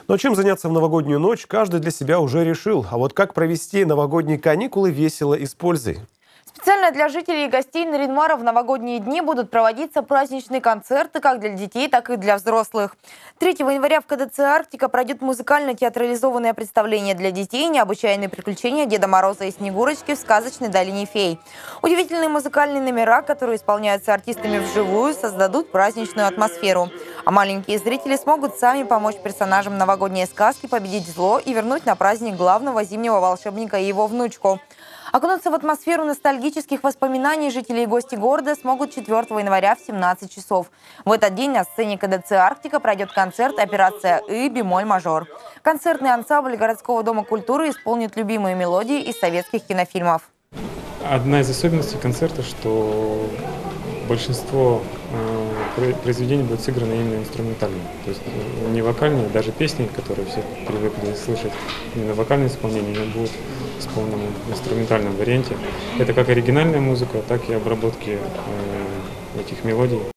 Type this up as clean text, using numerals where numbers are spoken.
Но чем заняться в новогоднюю ночь, каждый для себя уже решил. А вот как провести новогодние каникулы весело и с пользой? Специально для жителей и гостей Нарьян-Мара в новогодние дни будут проводиться праздничные концерты как для детей, так и для взрослых. 3 января в КДЦ «Арктика» пройдет музыкально-театрализованное представление для детей «Необычайные приключения Деда Мороза и Снегурочки в сказочной долине фей». Удивительные музыкальные номера, которые исполняются артистами вживую, создадут праздничную атмосферу. А маленькие зрители смогут сами помочь персонажам новогодней сказки победить зло и вернуть на праздник главного зимнего волшебника и его внучку. Окунуться в атмосферу ностальгических воспоминаний жители и гости города смогут 4 января в 17 часов. В этот день на сцене КДЦ «Арктика» пройдет концерт «Операция И бемоль-мажор». Концертный ансамбль городского дома культуры исполнит любимые мелодии из советских кинофильмов. Одна из особенностей концерта, что большинство произведений будет сыграно именно инструментально. То есть не вокальные, даже песни, которые все привыкли слышать, именно вокальное исполнение, они будут исполнены в инструментальном варианте. Это как оригинальная музыка, так и обработки этих мелодий.